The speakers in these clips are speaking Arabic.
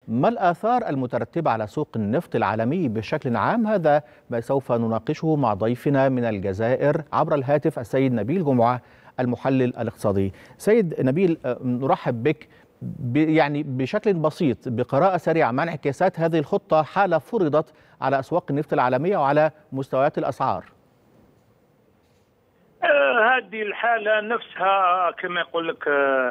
ما الآثار المترتبة على سوق النفط العالمي بشكل عام؟ هذا ما سوف نناقشه مع ضيفنا من الجزائر عبر الهاتف السيد نبيل جمعة المحلل الاقتصادي. سيد نبيل، نرحب بك. يعني بشكل بسيط بقراءة سريعة، ما انعكاسات هذه الخطة حالة فرضت على أسواق النفط العالمية وعلى مستويات الأسعار؟ هذه الحالة نفسها كما يقول لك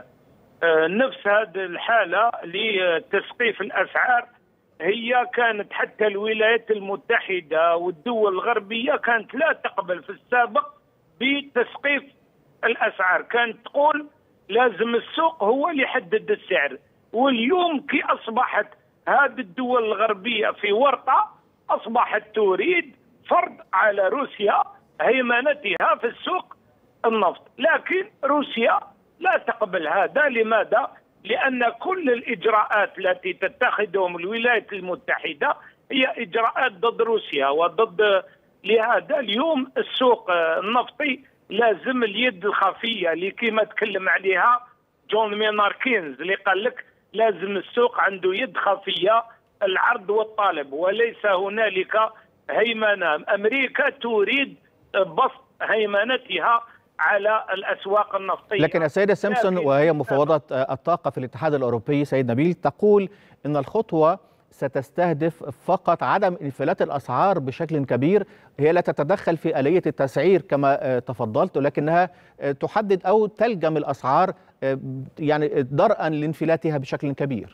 نفس هذه الحالة لتسقيف الأسعار هي كانت حتى الولايات المتحدة والدول الغربية كانت لا تقبل في السابق بتسقيف الأسعار، كانت تقول لازم السوق هو اللي يحدد السعر. واليوم كي أصبحت هذه الدول الغربية في ورطة، أصبحت تريد فرض على روسيا هيمنتها في السوق النفط، لكن روسيا لا تقبل هذا. لماذا؟ لأن كل الإجراءات التي تتخذهم الولايات المتحدة هي إجراءات ضد روسيا وضد. لهذا اليوم السوق النفطي لازم اليد الخفية اللي كما تكلم عليها جون ميناركينز، اللي قال لك لازم السوق عنده يد خفية، العرض والطلب، وليس هنالك هيمنة. أمريكا تريد بسط هيمنتها على الأسواق النفطية. لكن السيدة سيمسون وهي مفوضة الطاقة في الاتحاد الأوروبي سيد نبيل تقول إن الخطوة ستستهدف فقط عدم انفلات الأسعار بشكل كبير، هي لا تتدخل في آلية التسعير كما تفضلت، ولكنها تحدد أو تلجم الأسعار يعني درءا لانفلاتها بشكل كبير.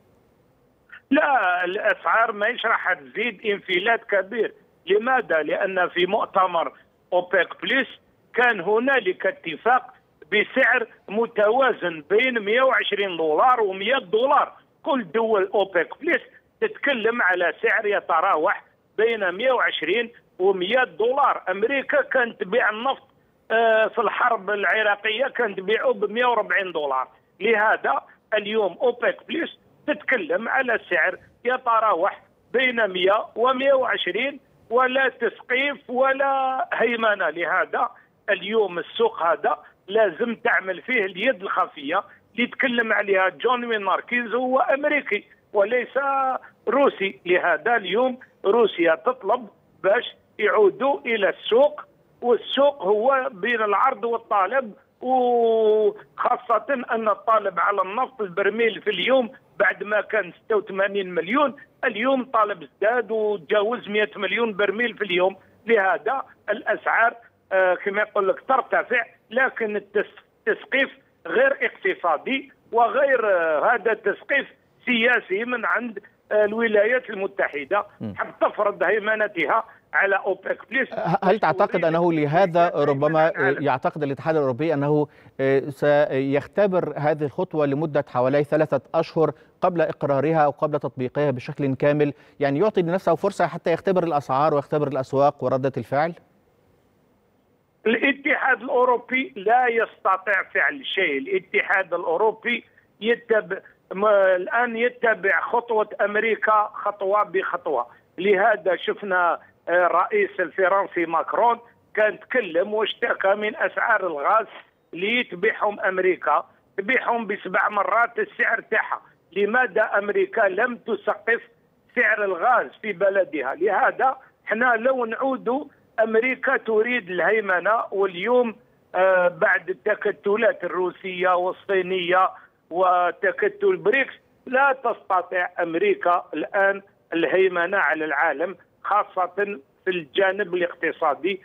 لا، الأسعار ما راح تزيد انفلات كبير. لماذا؟ لأن في مؤتمر أوبك بلس كان هنالك اتفاق بسعر متوازن بين 120 دولار و100 دولار. كل دول أوبك بلس تتكلم على سعر يتراوح بين 120 و100 دولار. أمريكا كانت تبيع النفط في الحرب العراقية كانت تبيعه ب 140 دولار. لهذا اليوم أوبك بلس تتكلم على سعر يتراوح بين 100 و120 ولا تسقيف ولا هيمنة. لهذا اليوم السوق هذا لازم تعمل فيه اليد الخفية اللي يتكلم عليها جون ميناركيز، هو أمريكي وليس روسي. لهذا اليوم روسيا تطلب باش يعودوا إلى السوق، والسوق هو بين العرض والطلب، وخاصة أن الطالب على النفط البرميل في اليوم بعد ما كان 86 مليون اليوم طالب ازداد وتجاوز 100 مليون برميل في اليوم. لهذا الأسعار كما يقول لك ترتفع، لكن التسقيف غير اقتصادي وغير هذا تسقيف سياسي من عند الولايات المتحدة حب تفرض هيمنتها على أوبك بلس. هل تعتقد أنه لهذا ربما يعتقد الاتحاد الأوروبي أنه سيختبر هذه الخطوة لمدة حوالي 3 أشهر قبل إقرارها أو قبل تطبيقها بشكل كامل، يعني يعطي لنفسه فرصة حتى يختبر الأسعار ويختبر الأسواق وردة الفعل؟ الاتحاد الأوروبي لا يستطيع فعل شيء. الاتحاد الأوروبي الآن يتبع خطوة أمريكا خطوة بخطوة. لهذا شفنا الرئيس الفرنسي ماكرون كان تكلم واشتكى من أسعار الغاز اللي تبيعهم أمريكا، تبيعهم ب7 مرات السعر تاعها. لماذا أمريكا لم تسقف سعر الغاز في بلدها؟ لهذا احنا لو نعود أمريكا تريد الهيمنة. واليوم بعد التكتلات الروسية والصينية وتكتل بريكس لا تستطيع أمريكا الآن الهيمنة على العالم، خاصة في الجانب الاقتصادي.